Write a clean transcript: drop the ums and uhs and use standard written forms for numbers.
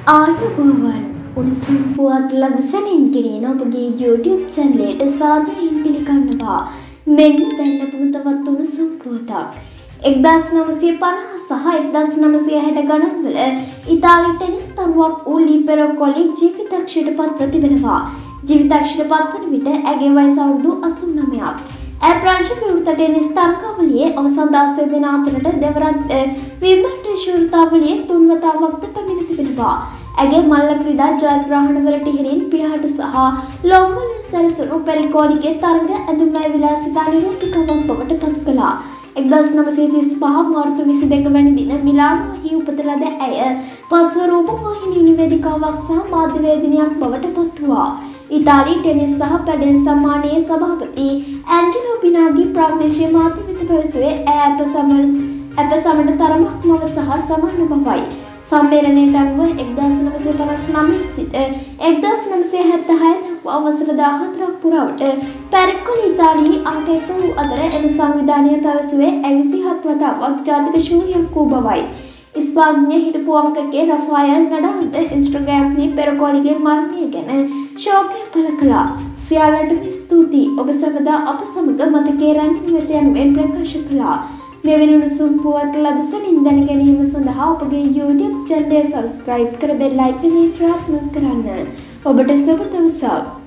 ආයුබෝවන් උණුසුම් පුවත් ලබසනින් ගෙනෙන ඔබගේ YouTube channel එකට සාදරයෙන් පිළිගන්නවා. මෙන්න දැන් ලැබුණු තවත් උණුසුම් පුවතක්. 1950 සහ 1960 ගණන්වල ඉතාලි ටෙනිස් තරුවක් වූ ලිබෙරෝ කොලි ජීවිතක්ෂයට පත්ව තිබෙනවා. ජීවිතක්ෂයට පත්වන විට ඇගේ වයස අවුරුදු 89ක්. ප්‍රංශ විවෘත ටෙනිස් තරගාවලියේ අවසන් 16 දෙනා අතරට දෙවරක් විම්බල්ඩන් ශූරතාවලියේ තුන්වතාවක්ද පැමිණ තිබෙනවා. ඇගේ මල්ල ක්‍රීඩා ජයග්‍රහණවලට ඉහළින් පියාටු සහ ලොම්වලින් සැරසුණු පෙරිකෝලිගේ තරග ඇඳුම්මය විලාසිතා නිරූපිකාවක් බවට පත් කළා. 1935 මාර්තු 22 වැනි දින මිලානෝහි උපත ලද ඇය පසුව රූපවාහිනී නිවේදිකාවක් සහ මාධ්‍යවේදිනියක් බවට පත් වුණා. ඉතාලි ටෙනිස් සහ පැඩල් සම්මානයේ සභාපති ඇන්ජලෝ බිනාගි ප්‍රාදේශීය මාධ්‍ය වෙත පැවසුවේ ඇය අප සමට තරමක් මව සහ සමාන බවයි. සම්මේලනයට අනුව 1959 සිට 1976 දක්වා වසර 14ක් පුරාවට පැරිකොලි ඉතාලියේ අංක 1 වූ අතර එම සංවිධානය පැවසුවේ 27 වතාවක් ජාතික ශූරයෙක් වූ බවයි. ඉස්පාඤ්ඤයේ හිටපු අංකකේ රෆායල් නඩාල්ද ඉන්ස්ටාග්‍රෑම්හි පෙරකෝලිගේ මරණය ගැන ශෝකය පළ කළා. සියල්ලටම ස්තුතියි. ඔබ සැමදා අප සමග මතකයේ රැඳෙනු වෙත යනුවෙන් ප්‍රකාශ කළා. මෙවැනි උණුසුම් පුවත් ලදසනින් දැන ගැනීම සඳහා ඔබගේ YouTube channel subscribe කර bell icon එක ප්‍රාර්ථනා කරන්න. ඔබට සුබ දවසක්.